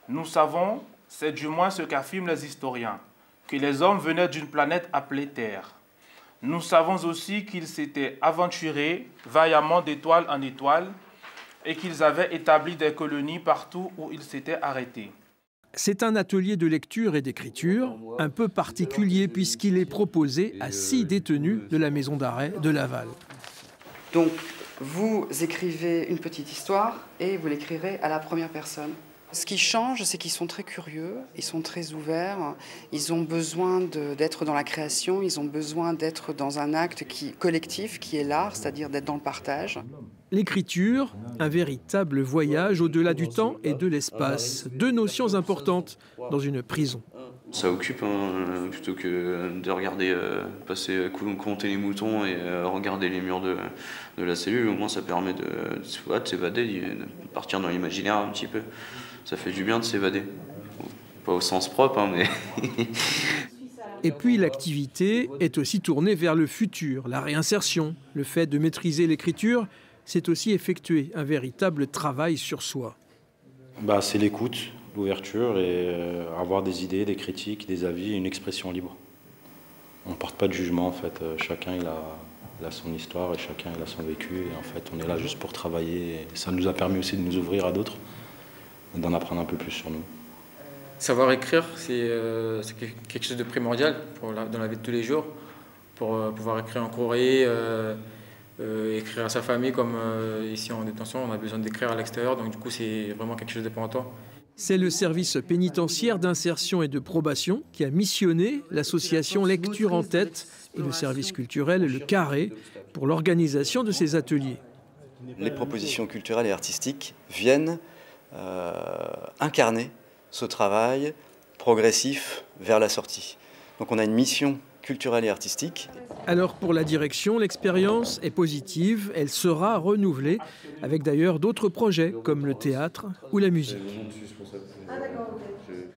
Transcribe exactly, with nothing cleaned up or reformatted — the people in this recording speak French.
Nous savons, c'est du moins ce qu'affirment les historiens, que les hommes venaient d'une planète appelée Terre. Nous savons aussi qu'ils s'étaient aventurés vaillamment d'étoile en étoile et qu'ils avaient établi des colonies partout où ils s'étaient arrêtés. C'est un atelier de lecture et d'écriture un peu particulier puisqu'il est proposé à six détenus de la maison d'arrêt de Laval. Donc, vous écrivez une petite histoire et vous l'écrirez à la première personne. Ce qui change, c'est qu'ils sont très curieux, ils sont très ouverts, ils ont besoin d'être dans la création, ils ont besoin d'être dans un acte qui, collectif qui est l'art, c'est-à-dire d'être dans le partage. L'écriture, un véritable voyage au-delà du temps et de l'espace. Deux notions importantes dans une prison. Ça occupe, hein, plutôt que de regarder euh, passer, compter les moutons et euh, regarder les murs de, de la cellule. Au moins ça permet de, de, de s'évader, de partir dans l'imaginaire un petit peu. Ça fait du bien de s'évader. Pas au sens propre, hein, mais... Et puis l'activité est aussi tournée vers le futur, la réinsertion. Le fait de maîtriser l'écriture, c'est aussi effectuer un véritable travail sur soi. Bah, c'est l'écoute, l'ouverture et euh, avoir des idées, des critiques, des avis, une expression libre. On ne porte pas de jugement en fait, chacun il a, il a son histoire et chacun il a son vécu et en fait on est là juste pour travailler et ça nous a permis aussi de nous ouvrir à d'autres, d'en apprendre un peu plus sur nous. Savoir écrire, c'est euh, quelque chose de primordial pour la, dans la vie de tous les jours, pour euh, pouvoir écrire un courrier, euh, euh, écrire à sa famille, comme euh, ici en détention, on a besoin d'écrire à l'extérieur, donc du coup c'est vraiment quelque chose d'important. C'est le service pénitentiaire d'insertion et de probation qui a missionné l'association Lecture en Tête et le service culturel Le Carré pour l'organisation de ces ateliers. Les propositions culturelles et artistiques viennent euh, incarner ce travail progressif vers la sortie. Donc on a une mission culturelle et artistique. Alors pour la direction, l'expérience est positive, elle sera renouvelée avec d'ailleurs d'autres projets comme le théâtre ou la musique.